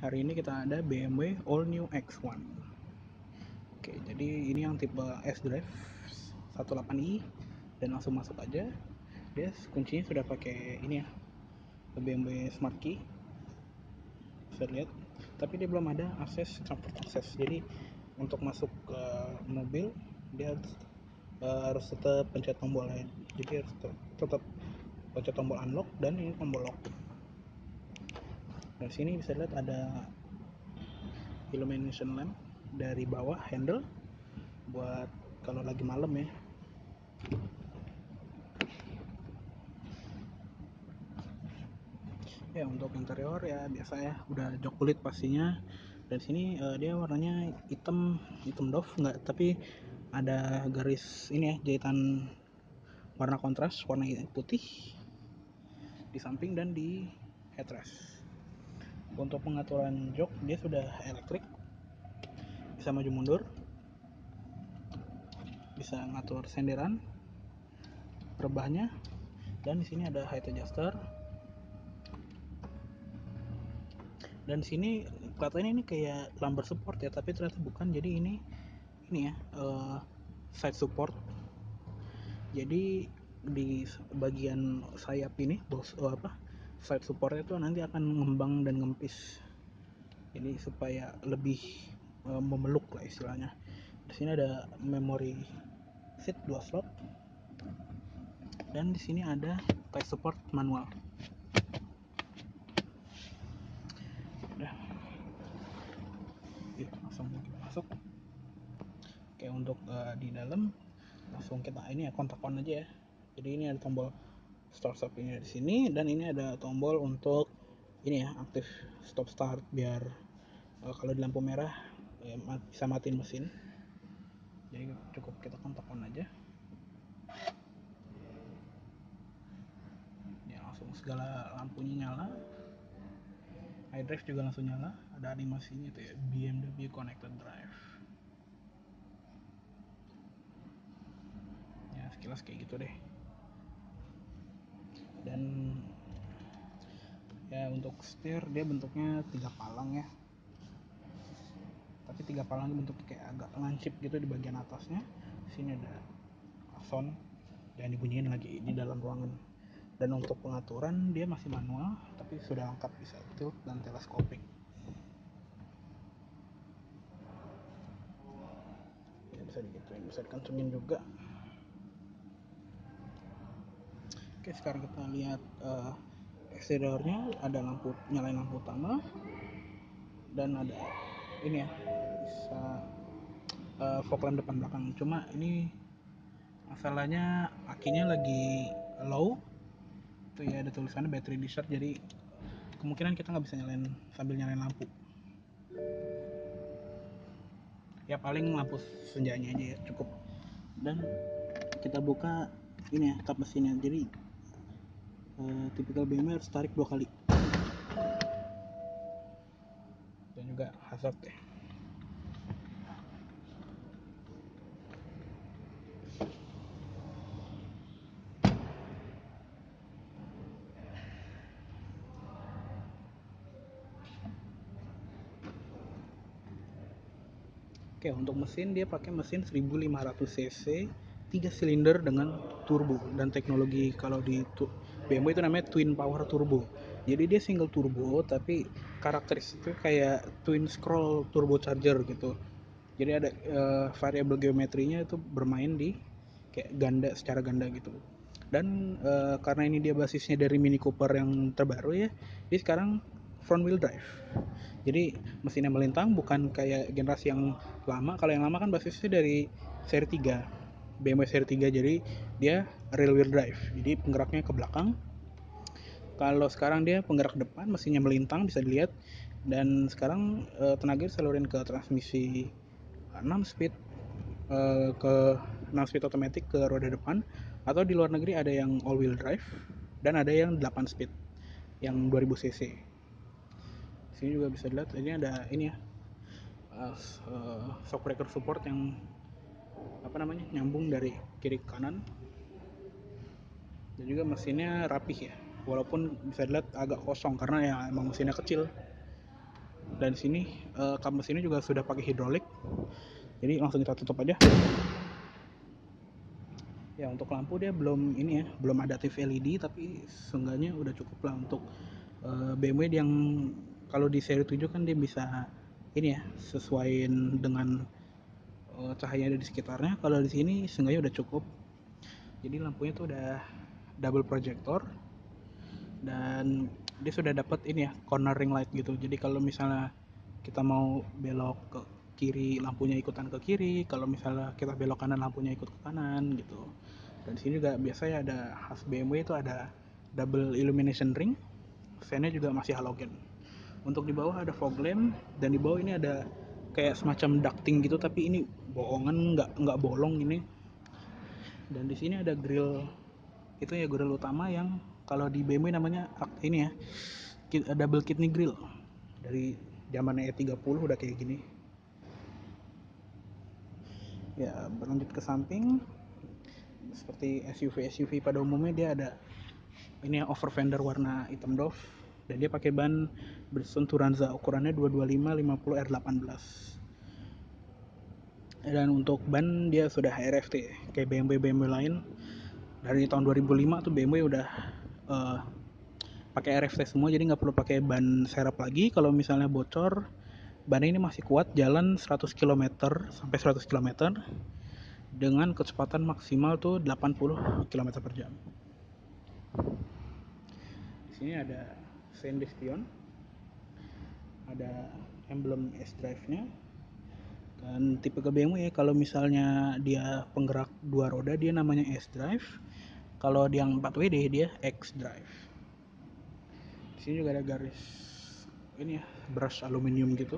Hari ini kita ada BMW All New X1. Oke, jadi ini yang tipe S-Drive 18i dan langsung masuk aja. Dia kuncinya sudah pakai ini ya, BMW Smart Key. Bisa lihat, tapi dia belum ada akses transport access. Jadi untuk masuk ke mobil dia harus tetap pencet tombol lain. Jadi harus tetap pencet tombol unlock dan ini tombol lock. Dari sini bisa lihat ada illumination lamp dari bawah handle buat kalau lagi malam ya. Ya untuk interior ya biasa ya, udah jok kulit pastinya. Dan sini dia warnanya hitam doff enggak, tapi ada garis ini ya, jahitan warna kontras warna putih di samping dan di headrest. Untuk pengaturan jok dia sudah elektrik, bisa maju mundur, bisa ngatur senderan rebahnya, dan di sini ada height adjuster. Dan di sini kelihatannya ini kayak lumbar support ya, tapi ternyata bukan. Jadi ini ya side support. Jadi di bagian sayap ini side supportnya itu nanti akan mengembang dan ngempis, jadi supaya lebih memeluk lah istilahnya. Di sini ada memory seat 2 slot, dan di sini ada tie support manual. Udah, yuk langsung kita masuk. Oke, untuk di dalam langsung kita ini ya kontak on aja ya. Jadi ini ada tombol start stop ini di sini, dan ini ada tombol untuk ini ya, aktif stop start biar kalau di lampu merah ya, bisa matiin mesin. Jadi cukup kita kontak on aja ya, langsung segala lampunya nyala. iDrive juga langsung nyala, ada animasinya itu ya, BMW Connected Drive ya, sekilas kayak gitu deh. Dan ya untuk setir dia bentuknya 3 palang ya, tapi 3 palang bentuknya kayak agak lancip gitu di bagian atasnya. Sini ada sound dan dibunyiin lagi di dalam ruangan. Dan untuk pengaturan dia masih manual, tapi sudah lengkap, bisa tilt dan teleskopik ya, bisa digituin, bisa dikencengin juga. Oke, sekarang kita lihat eksteriornya. Ada lampu, nyalain lampu utama, dan ada ini ya, bisa fog lamp depan belakang. Cuma ini masalahnya akinya lagi low itu ya, ada tulisannya battery discharge, jadi kemungkinan kita nggak bisa nyalain sambil nyalain lampu ya, paling lampu senjanya aja ya cukup. Dan kita buka ini ya, kap mesinnya. Jadi tipikal BMW harus tarik 2 kali, dan juga hazard ya. Oke, untuk mesin dia pakai mesin 1500 cc 3 silinder dengan turbo, dan teknologi kalau di BMW itu namanya twin power turbo. Jadi dia single turbo tapi karakteristiknya kayak twin scroll turbocharger gitu. Jadi ada variabel geometrinya itu bermain di kayak ganda, secara ganda gitu. Dan karena ini dia basisnya dari Mini Cooper yang terbaru ya, dia sekarang front wheel drive. Jadi mesinnya melintang, bukan kayak generasi yang lama. Kalau yang lama kan basisnya dari seri 3, BMW seri 3, jadi dia rear wheel drive, jadi penggeraknya ke belakang. Kalau sekarang dia penggerak depan, mesinnya melintang bisa dilihat. Dan sekarang tenaga disalurin ke transmisi 6 speed, ke 6 speed otomatis ke roda depan. Atau di luar negeri ada yang all wheel drive, dan ada yang 8 speed yang 2000 cc. Sini juga bisa dilihat, ini ada ini ya, shock breaker support yang nyambung dari kiri ke kanan. Dan juga mesinnya rapih ya, walaupun bisa dilihat agak kosong karena ya emang mesinnya kecil. Dan di sini kap mesinnya juga sudah pakai hidrolik, jadi langsung kita tutup aja. Ya, untuk lampu dia belum ini ya, belum adaptif LED, tapi seenggaknya udah cukup lah untuk BMW yang kalau di seri 7 kan dia bisa ini ya, sesuaiin dengan cahaya ada di sekitarnya. Kalau di sini seenggaknya udah cukup. Jadi lampunya tuh udah double projector dan dia sudah dapat ini ya, corner ring light gitu. Jadi kalau misalnya kita mau belok ke kiri, lampunya ikutan ke kiri. Kalau misalnya kita belok kanan, lampunya ikut ke kanan gitu. Dan di sini juga biasanya ada khas BMW itu ada double illumination ring. Fan-nya juga masih halogen. Untuk di bawah ada fog lamp dan di bawah ini ada kayak semacam ducting gitu, tapi ini bohongan, nggak bolong ini. Dan di sini ada grill, itu ya grill utama yang kalau di BMW namanya ini ya, double kidney grill. Dari zaman E30 udah kayak gini. Ya, berlanjut ke samping, seperti SUV pada umumnya dia ada ini ya, over fender warna hitam doff, dan dia pakai ban Bridgestone Turanza ukurannya 225/50 R18. Dan untuk ban dia sudah HRFT kayak BMW lain. Dari tahun 2005 tuh BMW udah uh, pakai RFT semua, jadi nggak perlu pakai ban serep lagi. Kalau misalnya bocor, ban ini masih kuat jalan 100 km sampai 100 km dengan kecepatan maksimal tuh 80 km per jam. Di sini ada Sandy Spion, ada emblem S-Drive-nya, dan tipe ke BMW ya, kalau misalnya dia penggerak dua roda dia namanya S-Drive, kalau yang 4WD dia X-Drive. Di sini juga ada garis ini ya, brush aluminium gitu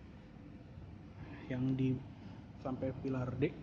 yang di sampai pilar D.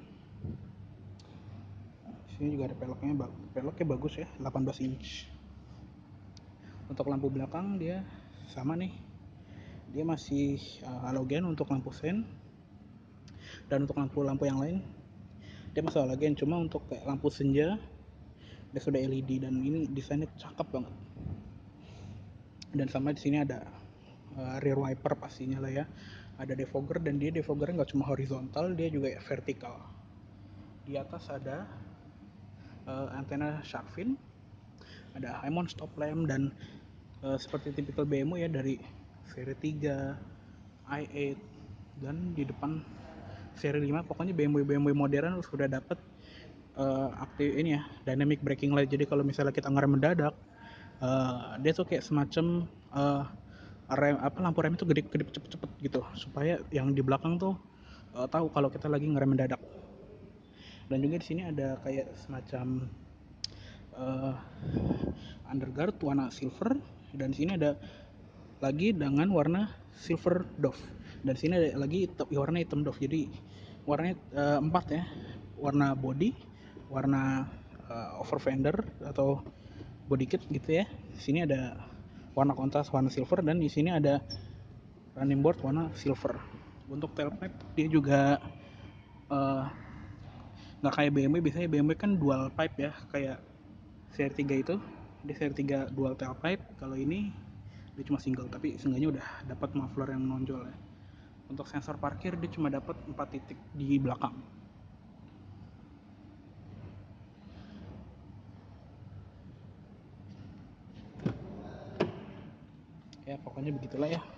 Di sini juga ada peloknya bagus ya, 18 inch. Untuk lampu belakang dia sama nih, dia masih halogen untuk lampu sen, dan untuk lampu-lampu yang lain dia masih halogen, cuma untuk kayak lampu senja dia sudah LED dan ini desainnya cakep banget. Dan sama di sini ada rear wiper pastinya lah ya, ada defogger, dan dia defoggernya nggak cuma horizontal, dia juga vertikal. Di atas ada antena shark fin, ada high mount stop lamp, dan seperti tipikal BMW ya dari seri 3, i8, dan di depan seri 5 pokoknya BMW modern sudah dapat aktif ini ya, dynamic braking light. Jadi kalau misalnya kita ngerem mendadak, dia tuh kayak semacam lampu rem itu kedip-kedip cepet-cepet gitu, supaya yang di belakang tuh tahu kalau kita lagi ngerem mendadak. Dan juga di sini ada kayak semacam uh, underguard warna silver, dan di sini ada lagi dengan warna silver doff, dan di sini ada lagi warna hitam doff. Jadi warnanya 4 ya, warna body, warna over fender atau body kit gitu ya. Di sini ada warna kontras warna silver, dan di sini ada running board warna silver. Untuk tailpipe dia juga nggak kayak BMW. Biasanya BMW kan dual pipe ya, kayak seri 3 itu di seri 3 dual tailpipe. Kalau ini dia cuma single, tapi seenggaknya udah dapat muffler yang menonjol ya. Untuk sensor parkir dia cuma dapat 4 titik di belakang. Ya pokoknya begitulah ya.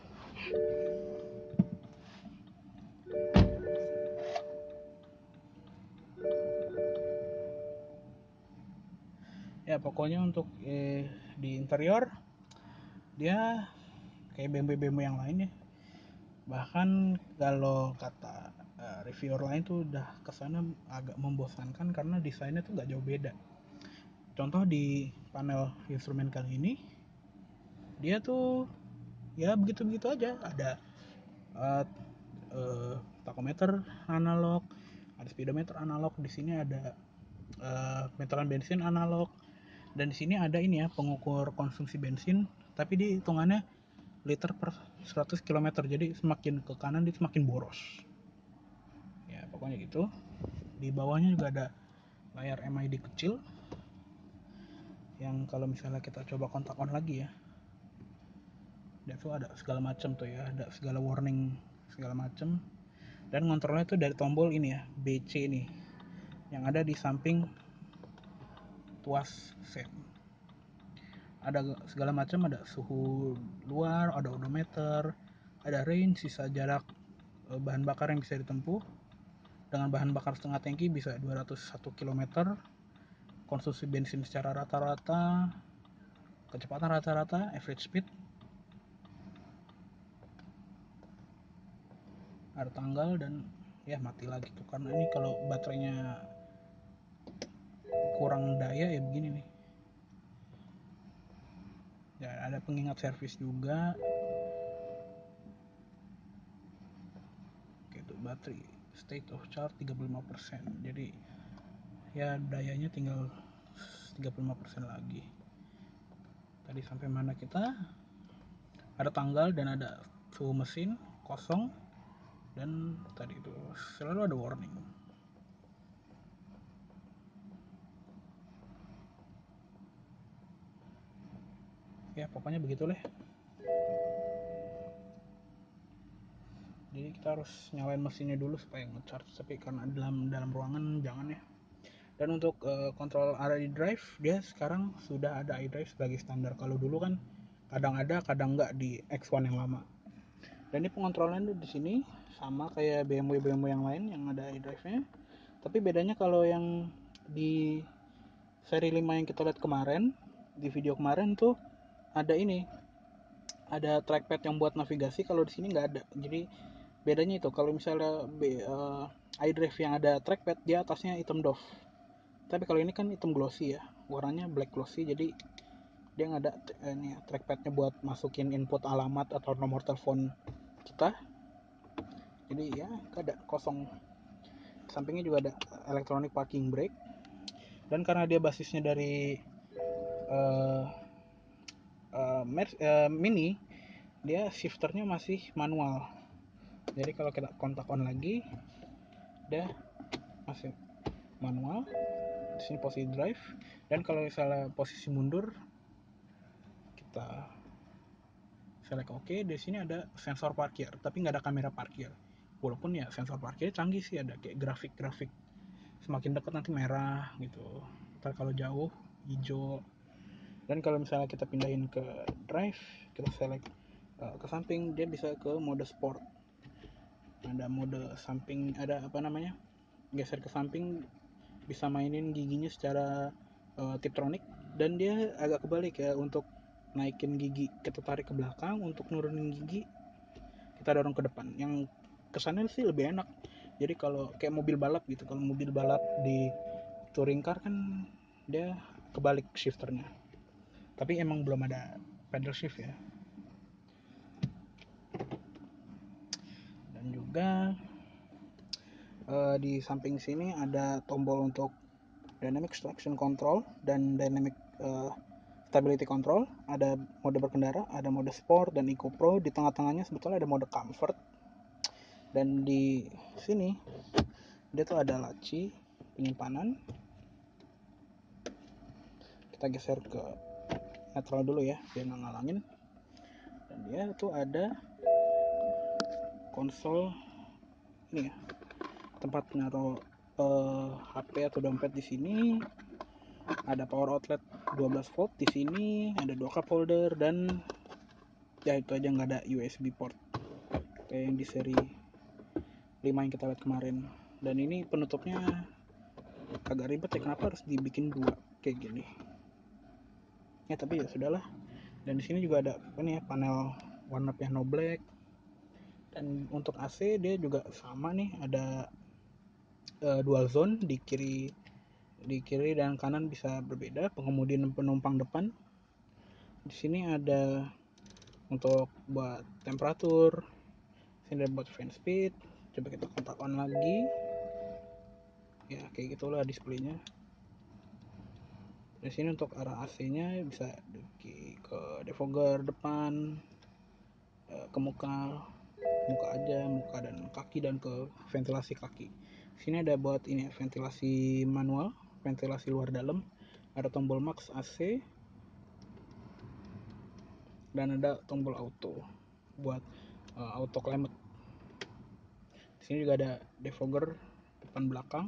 Ya pokoknya untuk di interior dia kayak BMW yang lain ya. Bahkan kalau kata reviewer lain tuh udah kesana agak membosankan karena desainnya tuh nggak jauh beda. Contoh di panel instrumen kali ini, dia tuh ya begitu-begitu aja. Ada uh, tachometer analog, ada speedometer analog. Di sini ada meteran bensin analog, dan di sini ada ini ya, pengukur konsumsi bensin, tapi di hitungannya liter per 100 km. Jadi semakin ke kanan dia semakin boros. Ya pokoknya gitu. Di bawahnya juga ada layar MID kecil yang kalau misalnya kita coba kontak on lagi ya, Dia tuh ada segala macam tuh ya, ada segala warning segala macam. Dan ngontrolnya tuh dari tombol ini ya, BC nih, yang ada di samping tuas sen. Ada segala macam, ada suhu luar, ada odometer, ada range, sisa jarak bahan bakar yang bisa ditempuh. Dengan bahan bakar setengah tangki bisa 201 km. Konsumsi bensin secara rata-rata, kecepatan rata-rata, average speed, ada tanggal, dan ya mati lagi tuh karena ini kalau baterainya kurang daya ya begini nih. Ya ada pengingat servis juga. Oke, tuh baterai state of charge 35%. Jadi ya dayanya tinggal 35% lagi. Tadi sampai mana kita? Ada tanggal dan ada suhu mesin kosong, dan tadi itu selalu ada warning. Ya pokoknya begitulah. Jadi kita harus nyalain mesinnya dulu supaya ngecharge, tapi karena dalam ruangan jangan ya. Dan untuk kontrol arah drive, dia sekarang sudah ada iDrive sebagai standar. Kalau dulu kan kadang ada kadang enggak di X1 yang lama. Dan ini pengontrolannya di sini sama kayak BMW yang lain yang ada iDrive-nya. Tapi bedanya kalau yang di seri 5 yang kita lihat kemarin, di video kemarin tuh ada ini, ada trackpad yang buat navigasi. Kalau di sini nggak ada. Jadi bedanya itu, kalau misalnya iDrive yang ada trackpad, dia atasnya hitam doff. Tapi kalau ini kan hitam glossy ya, warnanya black glossy. Jadi dia nggak ada ini trackpadnya buat masukin input alamat atau nomor telepon kita. Jadi ya nggak ada, kosong. Sampingnya juga ada electronic parking brake. Dan karena dia basisnya dari Mini, dia shifternya masih manual. Jadi kalau kita kontak on lagi, dia masih manual. Di sini posisi drive. Dan kalau misalnya posisi mundur, kita select OK. Di sini ada sensor parkir, tapi nggak ada kamera parkir. Walaupun ya sensor parkir canggih sih, ada kayak grafik-grafik. Semakin dekat nanti merah gitu. Ntar kalau jauh hijau. Dan kalau misalnya kita pindahin ke drive, kita select ke samping, dia bisa ke mode sport. Ada mode samping, ada apa namanya, geser ke samping, bisa mainin giginya secara tiptronic. Dan dia agak kebalik ya, untuk naikin gigi kita tarik ke belakang, untuk nurunin gigi kita dorong ke depan. Yang kesannya sih lebih enak. Jadi kalau kayak mobil balap gitu, kalau mobil balap di touring car kan dia kebalik shifternya. Tapi emang belum ada pedal shift ya. Dan juga di samping sini ada tombol untuk dynamic traction control dan dynamic stability control. Ada mode berkendara, ada mode sport dan eco pro. Di tengah-tengahnya sebetulnya ada mode comfort. Dan di sini dia tuh ada laci penyimpanan. Kita geser ke netral dulu ya biar nggak ngalangin. Dan dia tuh ada konsol ini ya, tempat naruh HP atau dompet. Di sini ada power outlet 12 volt. Di sini ada 2 cup holder, dan ya itu aja, nggak ada USB port kayak yang di seri 5 yang kita lihat kemarin. Dan ini penutupnya agak ribet ya, kenapa harus dibikin 2 kayak gini ya, tapi ya sudahlah. Dan di sini juga ada ini ya, panel warna piano black. Dan untuk AC dia juga sama nih, ada dual zone di kiri dan kanan, bisa berbeda pengemudi dan penumpang depan. Di sini ada untuk buat temperatur, sini ada buat fan speed. Coba kita kontak on lagi ya, kayak gitulah displaynya. Di sini untuk arah AC-nya bisa ke defogger depan, ke muka aja, muka dan kaki, dan ke ventilasi kaki. Sini ada buat ini ventilasi manual, ventilasi luar dalam. Ada tombol max AC. dan ada tombol auto buat auto climate. Di sini juga ada defogger depan belakang.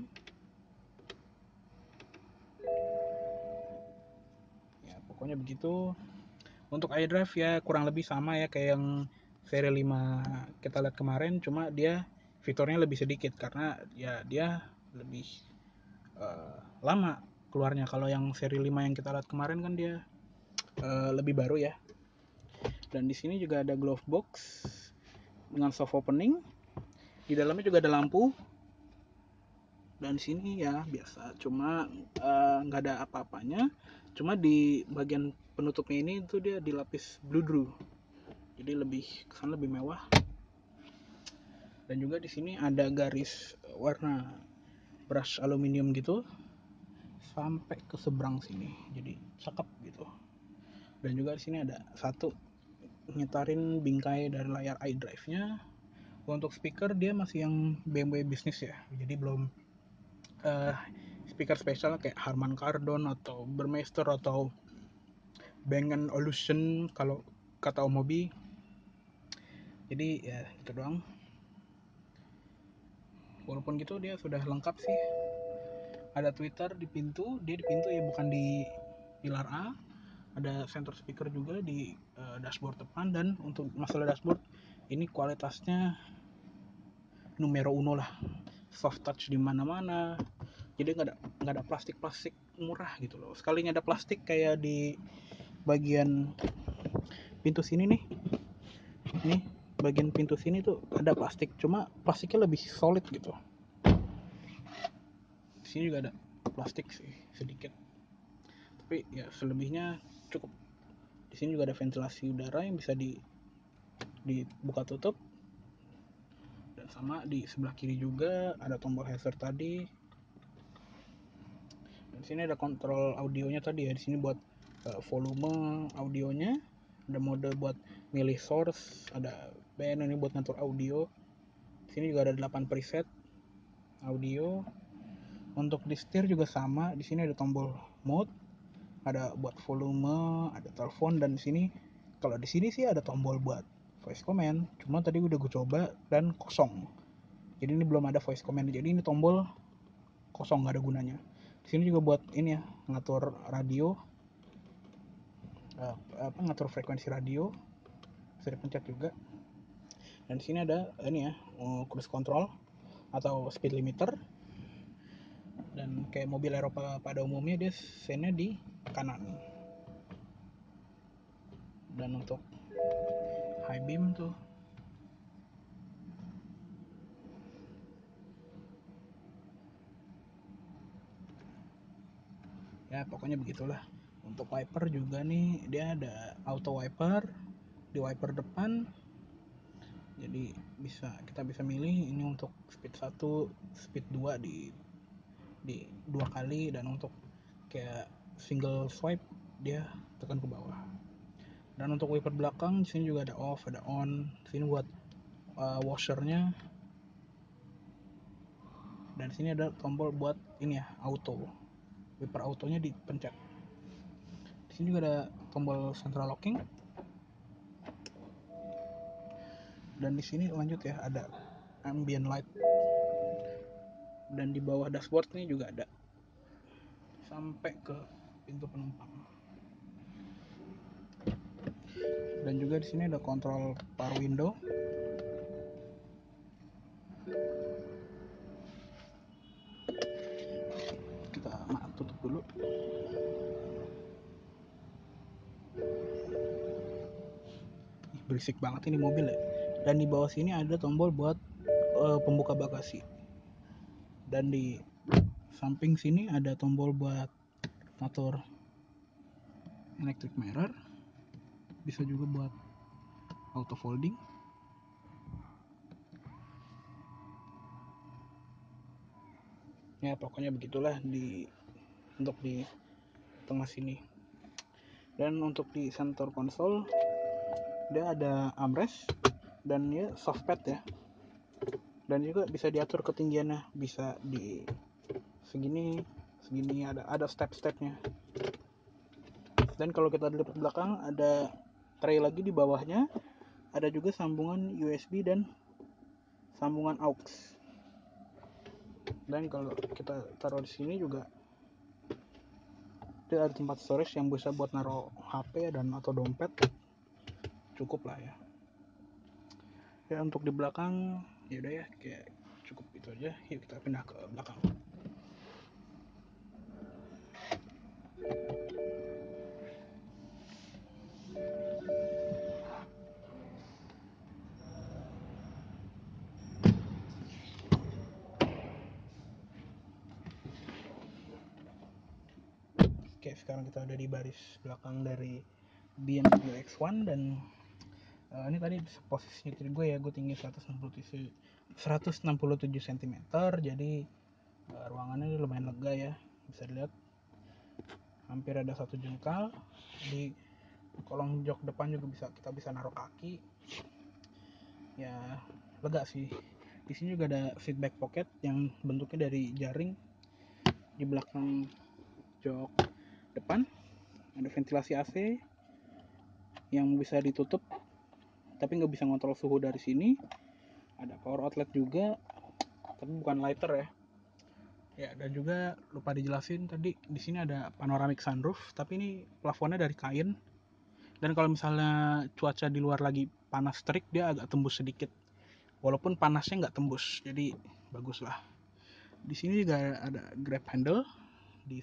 Ya, pokoknya begitu. Untuk iDrive ya kurang lebih sama ya kayak yang seri 5 kita lihat kemarin, cuma dia fiturnya lebih sedikit karena ya dia lebih lama keluarnya. Kalau yang seri 5 yang kita lihat kemarin kan dia lebih baru ya. Dan di sini juga ada glove box dengan soft opening. Di dalamnya juga ada lampu. Dan di sini ya biasa, cuma nggak ada apa-apanya. Cuma di bagian penutupnya ini tuh dia dilapis blue drew. Jadi lebih kesan lebih mewah. Dan juga di sini ada garis warna brush aluminium gitu sampai ke seberang sini. Jadi cakep gitu. Dan juga di sini ada satu ngitarin bingkai dari layar iDrive-nya. Untuk speaker dia masih yang BMW bisnis ya, jadi belum speaker spesial kayak Harman Kardon atau Burmeister atau Bang & Olufsen kalau kata Om Mobi. Jadi ya gitu doang. Walaupun gitu dia sudah lengkap sih. Ada tweeter di pintu, dia di pintu ya bukan di pilar A. Ada center speaker juga di dashboard depan. Dan untuk masalah dashboard ini kualitasnya numero uno lah, soft touch di mana-mana. Jadi nggak ada plastik murah gitu loh. Sekalinya ada plastik kayak di bagian pintu sini nih, bagian pintu sini tuh ada plastik, cuma plastiknya lebih solid gitu. Di sini juga ada plastik sih sedikit, tapi ya selebihnya cukup. Di sini juga ada ventilasi udara yang bisa dibuka tutup. Dan sama di sebelah kiri juga ada tombol hazard tadi. Dan di sini ada kontrol audionya tadi ya. Di sini buat volume audionya, ada mode buat milih source, ada band ini buat ngatur audio. Di sini juga ada 8 preset audio. Untuk di setir juga sama. Di sini ada tombol mode, ada buat volume, ada telepon. Dan di sini kalau di sini sih ada tombol buat voice command. Cuma tadi udah gue coba dan kosong. Jadi ini belum ada voice command. Jadi ini tombol kosong, nggak ada gunanya. Di sini juga buat ini ya, ngatur radio, ngatur frekuensi radio, bisa dipencet juga. Dan di sini ada ini ya, cruise control atau speed limiter. Dan kayak mobil Eropa pada umumnya dia sennya di kanan. Dan untuk high beam tuh ya pokoknya begitulah. Untuk wiper juga nih dia ada auto wiper di wiper depan. Jadi kita bisa milih ini untuk speed 1, speed 2 di 2 kali. Dan untuk kayak single swipe dia tekan ke bawah. Dan untuk wiper belakang di sini juga ada off, ada on. Di sini buat washernya. Dan di sini ada tombol buat ini ya, auto. Wiper autonya dipencet. Di sini juga ada tombol central locking. Dan di sini lanjut ya, ada ambient light. Dan di bawah dashboard ini juga ada sampai ke pintu penumpang. Dan juga di sini ada kontrol power window. Kita tutup dulu. Berisik banget ini mobil ya. Dan di bawah sini ada tombol buat pembuka bagasi. Dan di samping sini ada tombol buat ngatur electric mirror. Bisa juga buat auto folding. Ya pokoknya begitulah untuk di tengah sini. Dan untuk di center console dia ada armrest dan ya softpad ya. Dan juga bisa diatur ketinggiannya, bisa di segini ada step-stepnya. Dan kalau kita lihat belakang ada tray lagi di bawahnya ada juga sambungan USB dan sambungan aux. Dan kalau kita taruh di sini juga dia ada tempat storage yang bisa buat naruh HP dan atau dompet, cukup lah ya. Ya untuk di belakang ya udah ya, kayak cukup itu aja. Yuk kita pindah ke belakang. Oke, sekarang kita udah di baris belakang dari BMW X1 dan ini tadi posisi nyetir gue ya, gue tinggi 167 cm, jadi ruangannya lumayan lega ya, bisa dilihat hampir ada 1 jengkal. Di kolong jok depan juga kita bisa naruh kaki, ya lega sih. Di sini juga ada feedback pocket yang bentuknya dari jaring. Di belakang jok depan ada ventilasi AC yang bisa ditutup tapi nggak bisa ngontrol suhu dari sini. Ada power outlet juga tapi bukan lighter ya. Ya, dan juga lupa dijelasin tadi, di sini ada panoramic sunroof tapi ini plafonnya dari kain, dan kalau misalnya cuaca di luar lagi panas terik dia agak tembus sedikit, walaupun panasnya nggak tembus, jadi bagus lah. Di sini juga ada grab handle di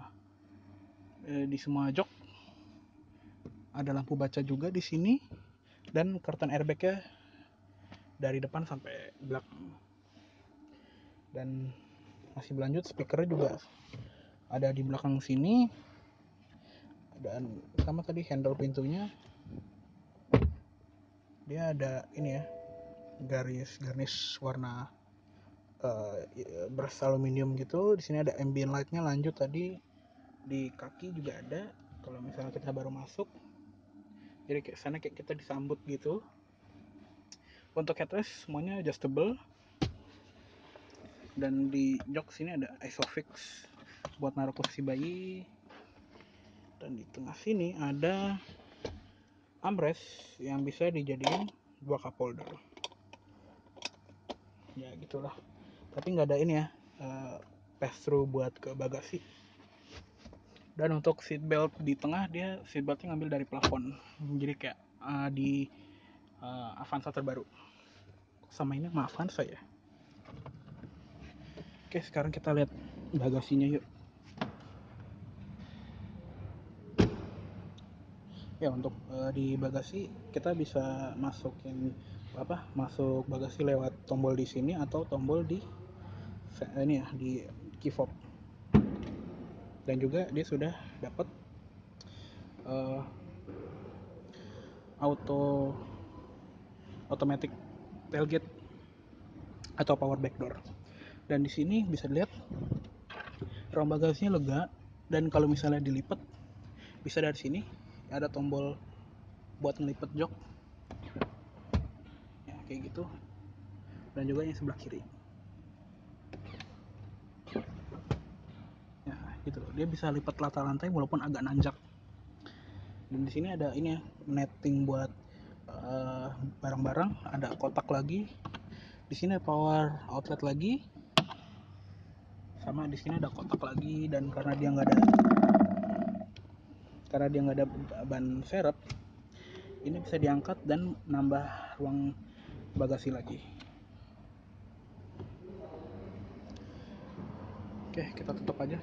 semua jok. Ada lampu baca juga di sini dan curtain airbagnya dari depan sampai belakang. Dan masih berlanjut, speakernya juga ada di belakang sini. Dan sama tadi handle pintunya dia ada ini ya, garis warna beras aluminium gitu. Di sini ada ambient lightnya. Lanjut tadi di kaki juga ada kalau misalnya kita baru masuk, jadi kayak sana kayak kita disambut gitu. Untuk headrest semuanya adjustable, dan di jok sini ada isofix buat naruh kursi bayi, dan di tengah sini ada armrest yang bisa dijadiin 2 cup holder. Ya gitulah, tapi nggak ada ini ya, pass through buat ke bagasi. Dan untuk seat belt di tengah, dia seat beltnya ngambil dari plafon, jadi kayak di Avanza terbaru. Sama ini sama Avanza ya. Oke, sekarang kita lihat bagasinya yuk. Ya, untuk di bagasi kita bisa masuk bagasi lewat tombol di sini atau tombol di ini ya, di key fob. Dan juga dia sudah dapat automatic tailgate atau power back door. Dan di sini bisa dilihat ruang bagasinya lega, dan kalau misalnya dilipat bisa dari sini ada tombol buat ngelipet jok ya, kayak gitu. Dan juga yang sebelah kiri ya gitu, dia bisa lipat rata lantai walaupun agak nanjak. Dan di sini ada ini ya, netting buat barang-barang, ada kotak lagi. Di sini power outlet lagi, sama di sini ada kotak lagi. Dan karena dia nggak ada ban serep, ini bisa diangkat dan nambah ruang bagasi lagi. Oke, kita tutup aja.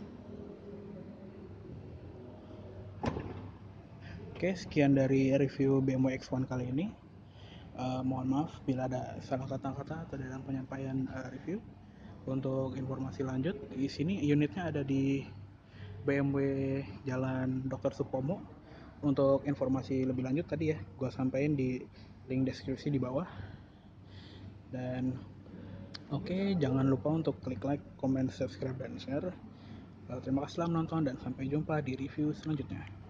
Oke, sekian dari review BMW X1 kali ini. Mohon maaf bila ada salah kata-kata atau dalam penyampaian review. Untuk informasi lanjut, di sini unitnya ada di BMW Jalan Dr. Supomo. Untuk informasi lebih lanjut tadi ya, gue sampaikan di link deskripsi di bawah. Dan oke, jangan lupa untuk klik like, comment, subscribe, dan share. Terima kasih telah menonton dan sampai jumpa di review selanjutnya.